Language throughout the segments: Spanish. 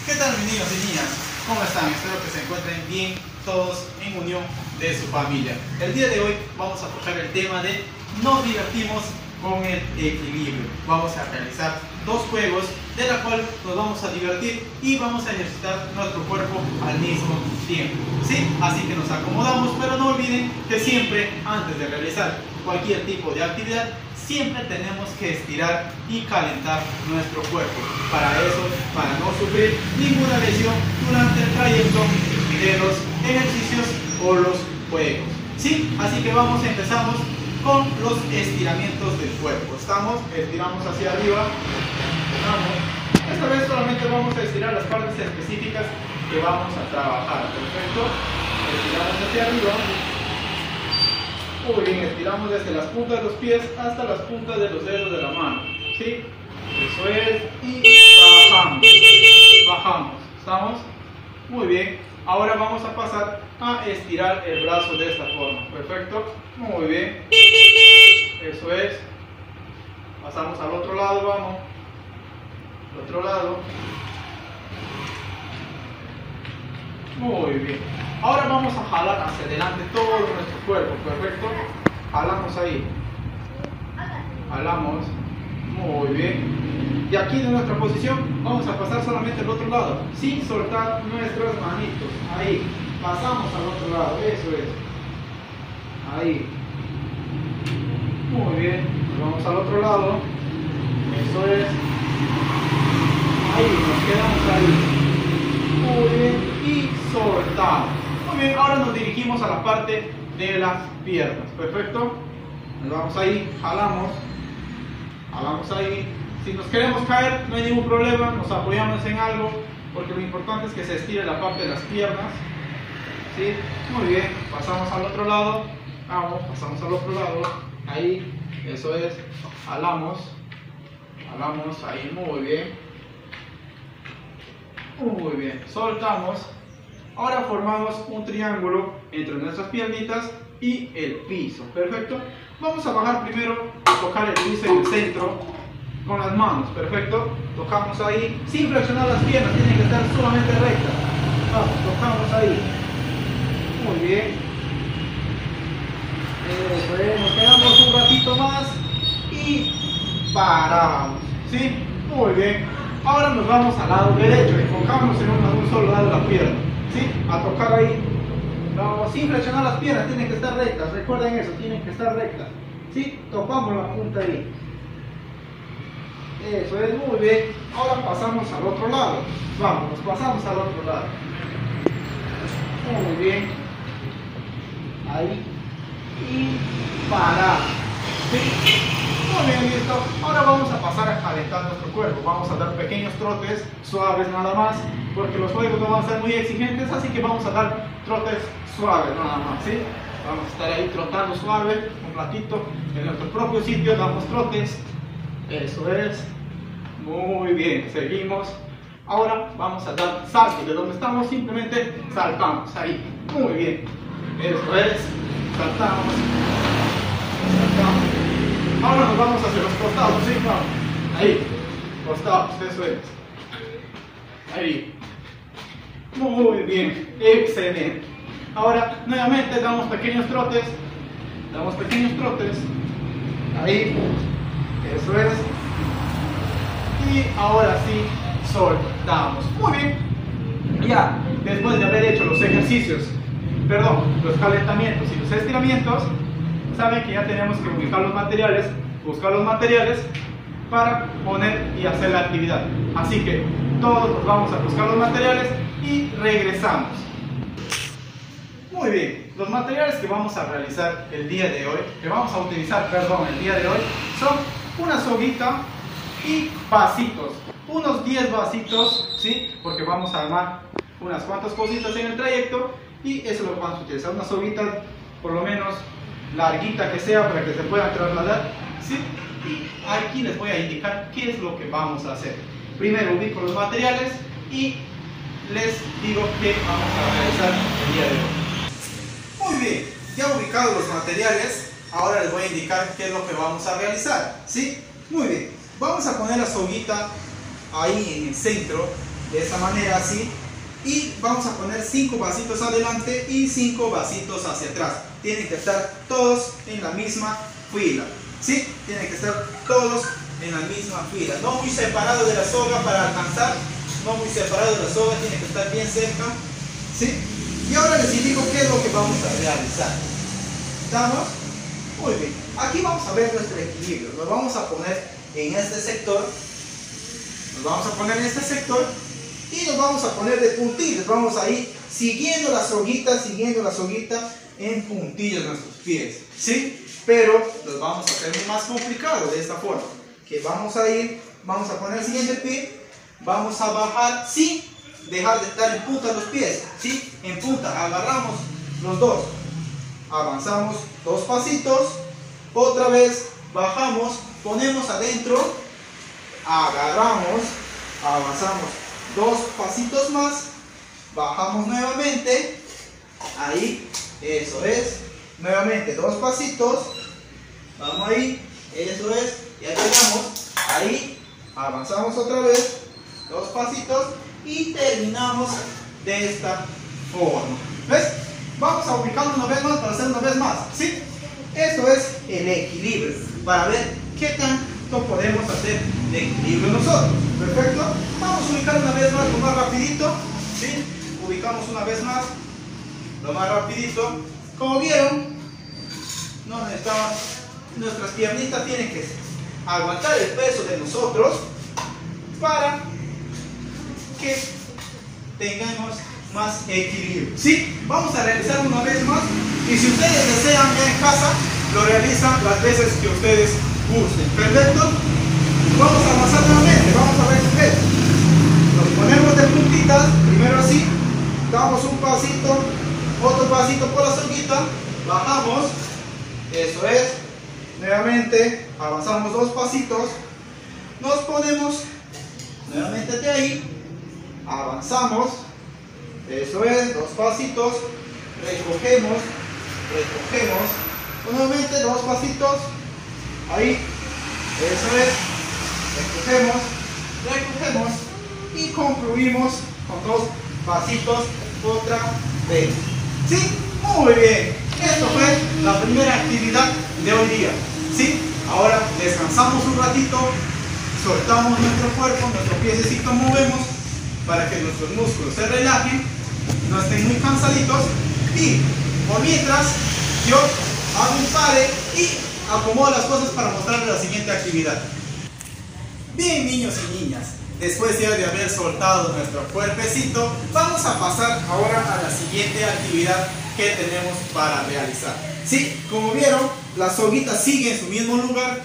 ¿Qué tal, mis niños y niñas? ¿Cómo están? Espero que se encuentren bien todos en unión de su familia. El día de hoy vamos a tocar el tema de nos divertimos con el equilibrio. Vamos a realizar dos juegos de la cual nos vamos a divertir y vamos a ejercitar nuestro cuerpo al mismo tiempo. ¿Sí? Así que nos acomodamos, pero no olviden que siempre antes de realizar cualquier tipo de actividad siempre tenemos que estirar y calentar nuestro cuerpo. Para eso, para no sufrir ninguna lesión durante el trayecto de los ejercicios o los juegos. ¿Sí? Así que empezamos con los estiramientos del cuerpo. Estiramos hacia arriba. Esta vez solamente vamos a estirar las partes específicas que vamos a trabajar. Perfecto. Estiramos hacia arriba. Muy bien, estiramos desde las puntas de los pies hasta las puntas de los dedos de la mano. ¿Sí? Eso es. Y bajamos. Bajamos. ¿Estamos? Muy bien. Ahora vamos a pasar a estirar el brazo de esta forma. Perfecto. Muy bien. Eso es. Pasamos al otro lado, vamos. Al otro lado. Muy bien. Ahora vamos a jalar hacia adelante todo nuestro cuerpo. Perfecto. Jalamos ahí. Jalamos. Muy bien. Y aquí de nuestra posición vamos a pasar solamente al otro lado, sin soltar nuestras manitos. Ahí. Pasamos al otro lado. Eso es. Ahí. Muy bien. Vamos al otro lado. Eso es. Ahí. Nos quedamos ahí. Muy bien. Y soltamos. Muy bien. Ahora nos dirigimos a la parte de las piernas. Perfecto. Nos vamos ahí. Jalamos. Jalamos ahí. Si nos queremos caer, no hay ningún problema. Nos apoyamos en algo. Porque lo importante es que se estire la parte de las piernas. ¿Sí? Muy bien. Pasamos al otro lado. Vamos. Pasamos al otro lado. Ahí. Eso es. Jalamos. Jalamos. Ahí. Muy bien. Muy bien. Soltamos. Ahora formamos un triángulo entre nuestras piernitas y el piso. Perfecto. Vamos a bajar primero a tocar el piso en el centro con las manos. Perfecto. Tocamos ahí sin flexionar las piernas. Tienen que estar sumamente rectas. Vamos. Tocamos ahí. Muy bien. Eso es. Nos quedamos un ratito más y paramos. ¿Sí? Muy bien. Ahora nos vamos al lado derecho. Enfocamos en un solo lado de la pierna. ¿Sí? A tocar ahí. Vamos, sin flexionar las piernas, tienen que estar rectas. Recuerden eso, tienen que estar rectas. ¿Sí? Topamos la punta ahí. Eso es, muy bien. Ahora pasamos al otro lado. Vamos, nos pasamos al otro lado. Muy bien. Ahí. Y paramos. ¿Sí? Muy bien, listo. Ahora vamos a pasar a calentar nuestro cuerpo. Vamos a dar pequeños trotes, suaves nada más, porque los juegos no van a ser muy exigentes, así que vamos a dar trotes suaves nada más, ¿sí? Vamos a estar ahí trotando suave, un ratito, en nuestro propio sitio damos trotes. Eso es. Muy bien, seguimos. Ahora vamos a dar saltos. De donde estamos simplemente saltamos, ahí. Muy bien. Eso es. Saltamos. Saltamos. Ahora nos vamos hacia los costados, ¿sí? Vamos. Ahí. Costados, eso es. Ahí. Muy bien. Excelente. Ahora, nuevamente damos pequeños trotes. Damos pequeños trotes. Ahí. Eso es. Y ahora sí, soltamos. Muy bien. Ya, después de haber hecho los ejercicios, los calentamientos y los estiramientos, saben que ya tenemos que buscar los materiales para poner y hacer la actividad. Así que todos nos vamos a buscar los materiales y regresamos. Muy bien, los materiales que vamos a realizar el día de hoy, el día de hoy, son una soguita y vasitos. Unos 10 vasitos, ¿sí? Porque vamos a armar unas cuantas cositas en el trayecto y eso lo vamos a utilizar. Una soguita por lo menos larguita que sea para que se pueda trasladar, ¿sí? Y aquí les voy a indicar qué es lo que vamos a hacer. Primero ubico los materiales y les digo qué vamos a realizar el día de hoy. Muy bien, ya ubicados los materiales, ahora les voy a indicar qué es lo que vamos a realizar, ¿sí? Muy bien, vamos a poner la soguita ahí en el centro de esa manera así, y vamos a poner 5 vasitos adelante y 5 vasitos hacia atrás. Tienen que estar todos en la misma fila, ¿sí? Tienen que estar todos en la misma fila, no muy separado de la soga para alcanzar, no muy separado de la soga, tiene que estar bien cerca, ¿sí? Y ahora les indico qué es lo que vamos a realizar. ¿Estamos? Muy bien. Aquí vamos a ver nuestro equilibrio. Nos vamos a poner en este sector. Nos vamos a poner en este sector y nos vamos a poner de puntillas. Vamos a ir siguiendo la soguita en puntillas nuestros pies, ¿sí? Pero los vamos a hacer más complicado de esta forma. Que vamos a ir, vamos a poner el siguiente pie, vamos a bajar sin dejar de estar en punta los pies, ¿sí? En punta, agarramos los dos, avanzamos 2 pasitos, otra vez bajamos, ponemos adentro, agarramos, avanzamos 2 pasitos más, bajamos nuevamente, ahí, eso es, nuevamente 2 pasitos, vamos ahí, eso es, ya llegamos, ahí, avanzamos otra vez, 2 pasitos y terminamos de esta forma. ¿Ves? Vamos a ubicarlo una vez más para hacer una vez más, ¿sí? Esto es el equilibrio, para ver qué tanto podemos hacer de equilibrio nosotros. Perfecto. Vamos a ubicar una vez más lo más rapidito, ¿sí? Ubicamos una vez más lo más rapidito. Como vieron, no necesitamos, nuestras piernitas tienen que aguantar el peso de nosotros para que tengamos más equilibrio, ¿sí? Vamos a realizar una vez más y si ustedes desean ya en casa lo realizan las veces que ustedes gusten. Perfecto. Vamos a avanzar nuevamente, vamos a ver. Nos ponemos de puntitas, primero así, damos un pasito, otro pasito por la soguita, bajamos, eso es, nuevamente avanzamos 2 pasitos, nos ponemos nuevamente de ahí, avanzamos, eso es, 2 pasitos, recogemos, nuevamente 2 pasitos, ahí, eso es, recogemos y concluimos con 2 pasitos otra vez. ¿Sí? Muy bien. Esto fue la primera actividad de hoy día. ¿Sí? Ahora descansamos un ratito, soltamos nuestro cuerpo, nuestro piececito movemos para que nuestros músculos se relajen, no estén muy cansaditos y por mientras yo hago un pare y acomodo las cosas para mostrarles la siguiente actividad. Bien, niños y niñas, después ya de haber soltado nuestro cuerpecito, vamos a pasar ahora a la siguiente actividad que tenemos para realizar. Sí, como vieron, la soguita sigue en su mismo lugar,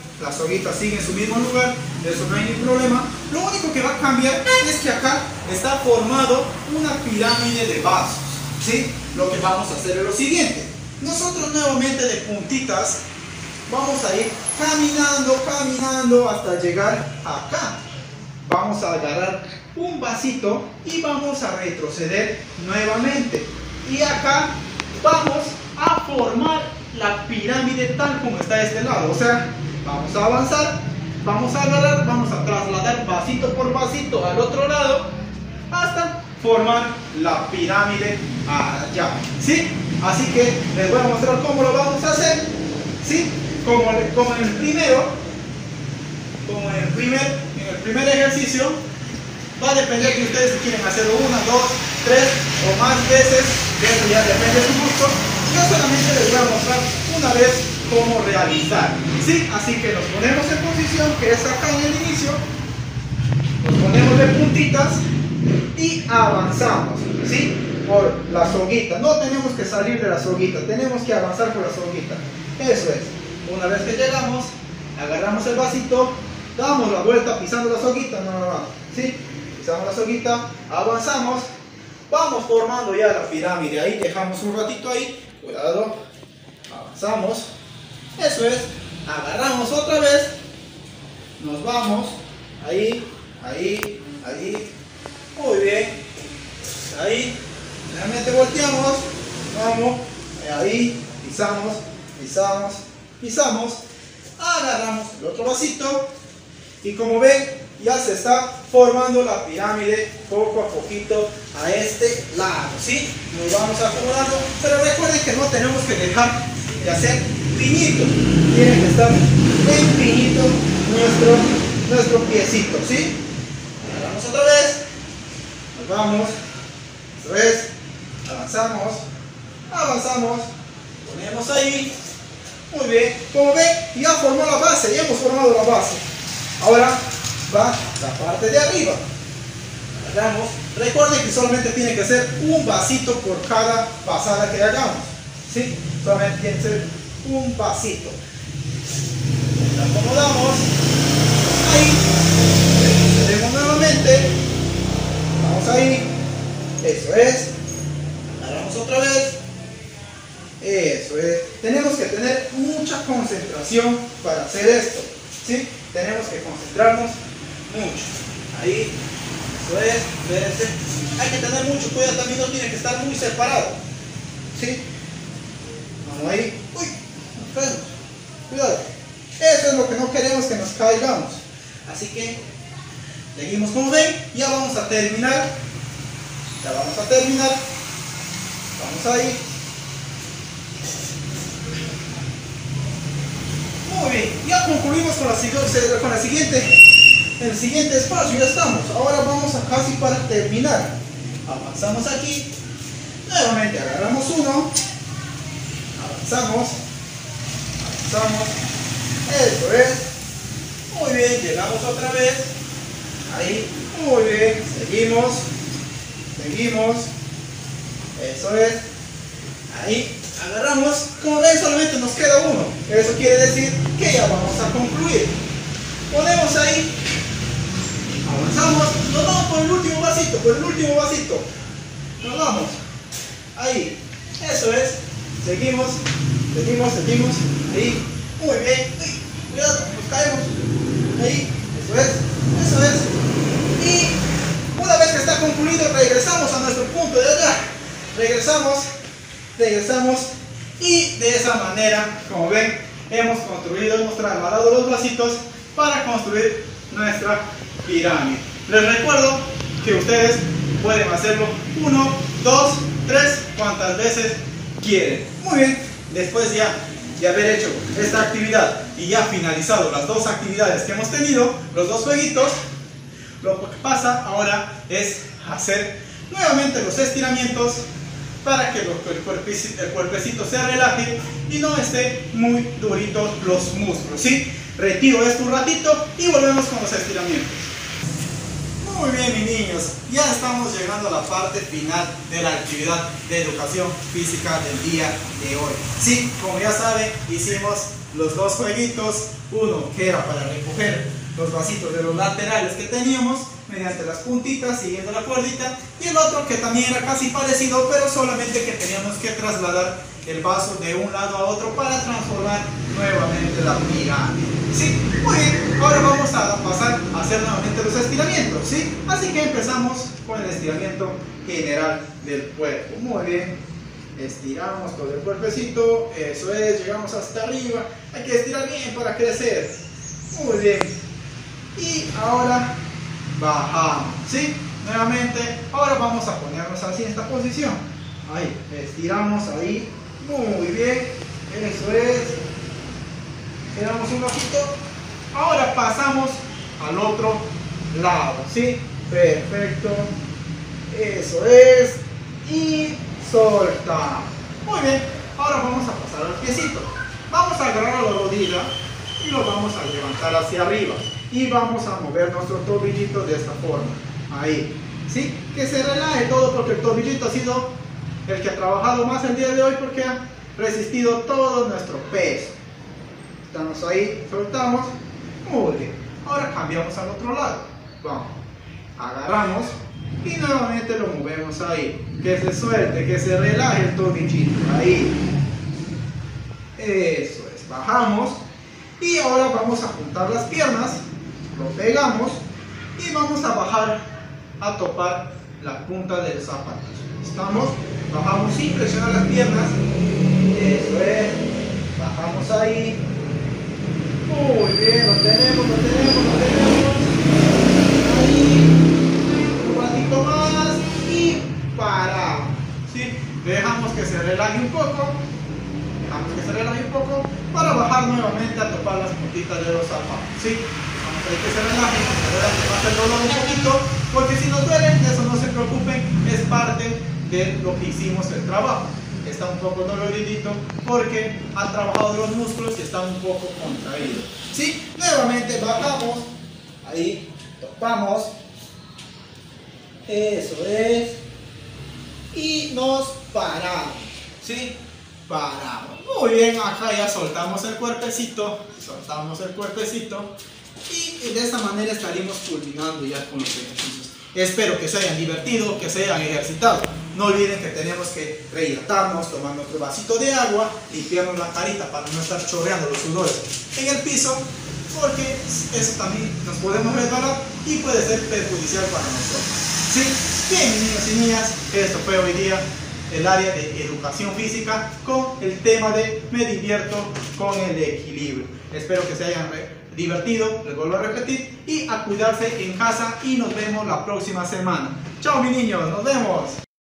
eso no hay ningún problema. Lo único que va a cambiar es que acá está formado una pirámide de vasos. ¿Sí? Lo que vamos a hacer es lo siguiente. Nosotros nuevamente de puntitas vamos a ir caminando hasta llegar acá. Vamos a agarrar un vasito y vamos a retroceder nuevamente. Y acá vamos a formar la pirámide tal como está de este lado. O sea, vamos a avanzar, vamos a agarrar, vamos a trasladar vasito por vasito al otro lado hasta formar la pirámide allá. ¿Sí? Así que les voy a mostrar cómo lo vamos a hacer. ¿Sí? Como en el primer ejercicio, va a depender de ustedes si quieren hacerlo 1, 2, 3 o más veces, eso ya depende de su gusto. Yo solamente les voy a mostrar una vez cómo realizar. ¿Sí? Así que nos ponemos en posición, que es acá en el inicio, nos ponemos de puntitas y avanzamos, ¿sí? Por la soguita. No tenemos que salir de la soguita, tenemos que avanzar por la soguita. Eso es. Una vez que llegamos, agarramos el vasito, damos la vuelta pisando la soguita, ¿sí? Pisamos la soguita, avanzamos, vamos formando ya la pirámide. Ahí dejamos un ratito ahí, cuidado, avanzamos, eso es, agarramos otra vez, nos vamos, ahí, muy bien, ahí, realmente volteamos, vamos, ahí, pisamos, agarramos el otro vasito y como ven, ya se está formando la pirámide poco a poquito a este lado, ¿sí? Nos vamos acomodando, pero recuerden que no tenemos que dejar de hacer piñito, tiene que estar bien piñito nuestro piecito, ¿sí? Agarramos otra vez, nos vamos, otra vez, avanzamos, ponemos ahí, muy bien, como ven, ya formó la base, ya hemos formado la base. Ahora va la parte de arriba. Agarramos. Recuerden que solamente tiene que ser un vasito por cada pasada que hagamos. ¿Sí? Solamente tiene que ser un vasito. La acomodamos. Ahí. Retrocedemos nuevamente. Vamos ahí. Eso es. Agarramos otra vez. Eso es. Tenemos que tener mucha concentración para hacer esto. ¿Sí? Tenemos que concentrarnos mucho. Ahí, eso es, espérense. Hay que tener mucho cuidado, también no tiene que estar muy separado. ¿Sí? Vamos ahí. Uy, cuidado. Eso es lo que no queremos, que nos caigamos. Así que, seguimos como ven, ya vamos a terminar. Vamos ahí. Muy bien, ya concluimos con el siguiente espacio, ya estamos. Ahora vamos a casi para terminar. Avanzamos aquí, nuevamente agarramos uno, avanzamos, eso es. Muy bien, llegamos otra vez, ahí, muy bien, seguimos, eso es, ahí. Agarramos, como ven solamente nos queda uno, eso quiere decir que ya vamos a concluir. Ponemos ahí, avanzamos, nos vamos por el último vasito, nos vamos, ahí, eso es, seguimos, ahí, muy bien, cuidado, nos caemos, ahí, eso es, y una vez que está concluido regresamos a nuestro punto de allá, regresamos y de esa manera, como ven, hemos trasladado los vasitos para construir nuestra pirámide. Les recuerdo que ustedes pueden hacerlo 1, 2, 3, cuantas veces quieren. Muy bien, después ya de haber hecho esta actividad y ya finalizado las dos actividades que hemos tenido, los dos jueguitos, lo que pasa ahora es hacer nuevamente los estiramientos para que el cuerpecito se relaje y no esté muy duritos los músculos, ¿sí? Retiro esto un ratito y volvemos con los estiramientos. Muy bien, mis niños, ya estamos llegando a la parte final de la actividad de educación física del día de hoy. Sí, como ya saben, hicimos los dos jueguitos, uno que era para recoger los vasitos de los laterales que teníamos mediante las puntitas, siguiendo la cuerdita, y el otro que también era casi parecido, pero solamente que teníamos que trasladar el vaso de un lado a otro para transformar nuevamente la pirámide. ¿Sí? Muy bien, ahora vamos a pasar a hacer nuevamente los estiramientos, ¿sí? Así que empezamos con el estiramiento general del cuerpo. Muy bien, estiramos todo el cuerpecito, eso es, llegamos hasta arriba, hay que estirar bien para crecer. Muy bien, y ahora bajamos, ¿sí? Nuevamente, ahora vamos a ponernos así en esta posición. Ahí, estiramos ahí, muy bien, eso es. Quedamos un poquito. Ahora pasamos al otro lado, ¿sí? Perfecto, eso es. Y soltamos. Muy bien, ahora vamos a pasar al piecito. Vamos a agarrar a la rodilla y lo vamos a levantar hacia arriba. Y vamos a mover nuestro tobillito de esta forma. Ahí, ¿sí? Que se relaje todo porque el tobillito ha sido el que ha trabajado más el día de hoy porque ha resistido todo nuestro peso. Estamos ahí, soltamos. Muy bien. Ahora cambiamos al otro lado. Vamos. Agarramos y nuevamente lo movemos ahí. Que se suelte, que se relaje el tobillito. Ahí. Eso es. Bajamos. Y ahora vamos a juntar las piernas. Lo pegamos y vamos a bajar a topar la punta del zapato. Estamos, bajamos sin presionar las piernas. Eso es, bajamos ahí. Muy bien, lo tenemos. paramos. ¿Sí? Dejamos que se relaje un poco. Dejamos que se relaje un poco para bajar nuevamente a topar las puntitas de los zapatos. ¿Sí? Vamos a ver que se relaje más el dolor un poquito, porque si nos duele, eso no se preocupen, es parte de lo que hicimos el trabajo. Está un poco doloridito porque han trabajado los músculos y están un poco contraídos. ¿Sí? Nuevamente bajamos, ahí topamos, eso es, y nos paramos. ¿Sí? Paramos. Muy bien, acá ya soltamos el cuerpecito, y de esta manera estaríamos culminando ya con los ejercicios. Espero que se hayan divertido, que se hayan ejercitado. No olviden que tenemos que rehidratarnos, tomando otro vasito de agua, limpiarnos la carita para no estar chorreando los sudores en el piso, porque eso también nos podemos resbalar y puede ser perjudicial para nosotros. ¿Sí? Bien, niños y niñas, esto fue hoy día el área de educación física con el tema de me divierto con el equilibrio. Espero que se hayan divertido, les vuelvo a repetir, y a cuidarse en casa y nos vemos la próxima semana. Chao mis niños, nos vemos.